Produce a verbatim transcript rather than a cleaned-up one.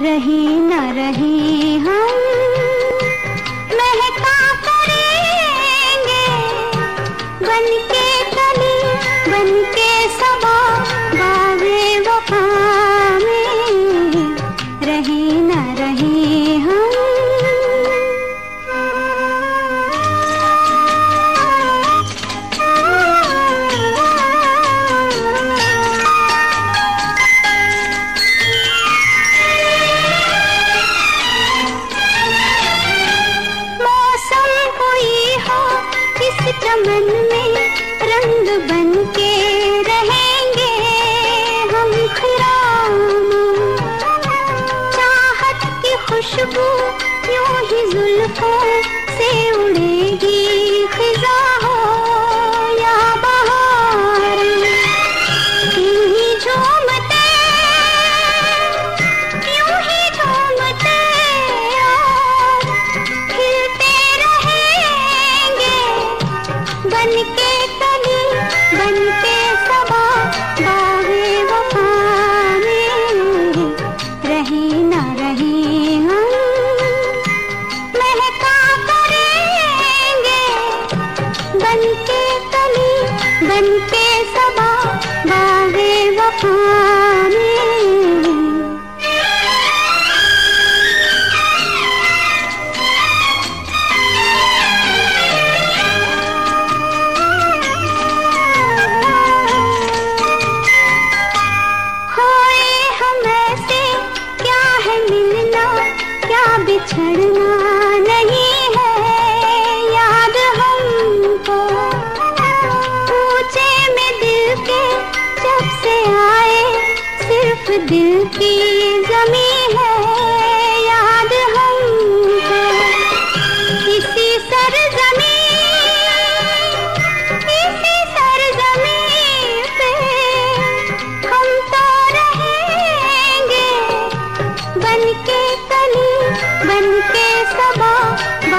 रही न रही हम महका करेंगे, बनके कली बनके सबा बागे वफा में रही न रही हम। चमन में रंग बनके रहेंगे हम खिराम, चाहत की खुशबू यूं ही जुल्फों से उड़ेगी खिजा हो या बहार, यूं ही झूमते यूं ही झूमते और खिलते रहेंगे, बनके कली बनके सबा बागे वफा में रही न रही हम महका करेंगे, बनके कली बनके सबा बागे वफा में। बिछड़ना नहीं है याद हमको, पूछे में दिल के जब से आए सिर्फ दिल की जमी है याद हमको, इसी सरजमी इसी सरजमी पे हम तो रहेंगे, बनके कली बनके सबा